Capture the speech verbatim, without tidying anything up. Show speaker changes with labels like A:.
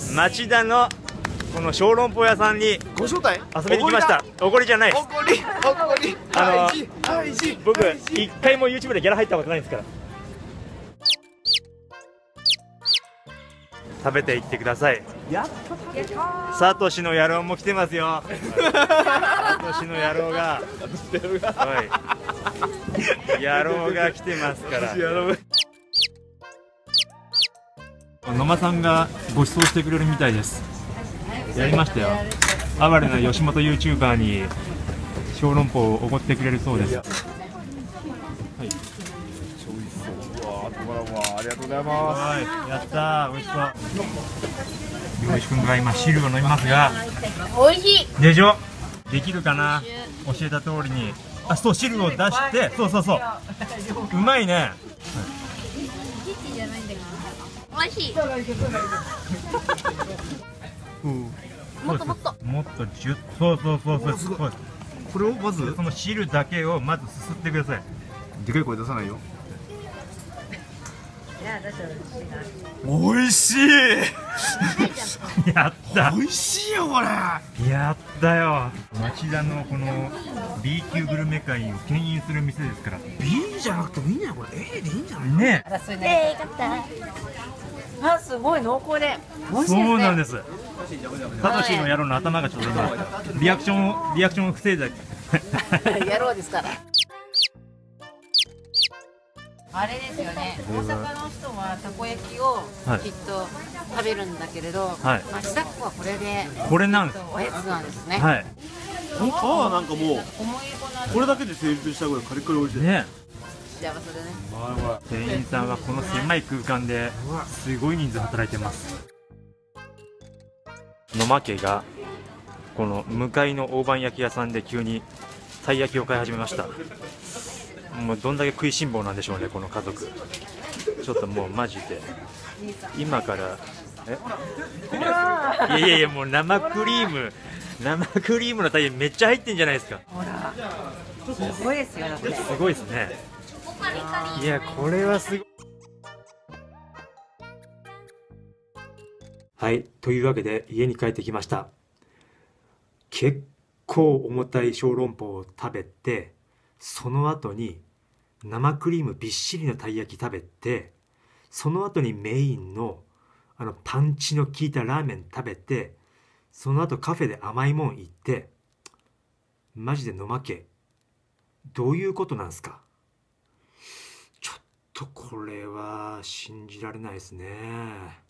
A: 町田のこの小籠包屋さんに
B: ご招待
A: 遊びに来ました。おごりじゃないです。
B: おごりおごり
A: あ
B: 大事大事。
A: 僕一回も YouTube でギャラ入ったことないんですから。食べていってください。
B: やっ
A: サトシの野郎も来てますよ。サトシの野郎がはい野郎が来てますから。野間さんがご馳走してくれるみたいです。やりましたよ。哀れな吉本 YouTuber に小籠包をおごってくれるそうです。はい、
B: ありがとうございます。
A: はい、やったー、美味しそう。よし君が今汁を飲みますが、
C: 美味しい
A: でしょ。できるかな。教えた通りに、あ、そう、汁を出して、そうそうそう。うまいね。
C: 美味しい。
A: うん、
C: もっともっと
A: もっとジュッ、そうそうそうそうそう。
B: これをまず
A: その汁だけをまずすすってください。
B: でかい声出さないよ。美味しい。
A: やった
B: 美味しいよこれ。
A: やったよ。町田のこの B 級グルメ界を牽引する店ですから。
B: B じゃなくてもいいんじゃないこれ。 A でいいんじゃない
A: ね。
C: ええ、よかった。あ、すごい濃厚で美味しいですね。
A: そうなんです。サトシの野郎の頭がちょっと今リアクションをリアクションを防いだ
C: 野郎ですから。あれですよね、大阪の人はたこ焼きをきっと食べるんだけれど、
A: はい、
C: 町田っ子はこれで
A: これなんです。
C: おやつなんですね。
A: はい。
B: この皮はなんかもうこれだけで成立したぐらいカリカリ美味しいね。
C: 幸せだね。
A: 店員さんはこの狭い空間ですごい人数働いてます。野間家がこの向かいの大判焼き屋さんで急にたい焼きを買い始めました。もうどんだけ食いしん坊なんでしょうねこの家族。ちょっともうマジで今からえいやいやいや、もう生クリーム生クリームのたい焼きめっちゃ入ってんじゃないですか。
C: ほらすごいですよ。
A: すごいですね。いやこれはすごい。はい、というわけで家に帰ってきました。結構重たい小籠包を食べて、その後に生クリームびっしりのたい焼き食べて、その後にメインのあのパンチの効いたラーメン食べて、その後カフェで甘いもん行って、マジで野間家どういうことなんすか。ちょっとこれは信じられないですね。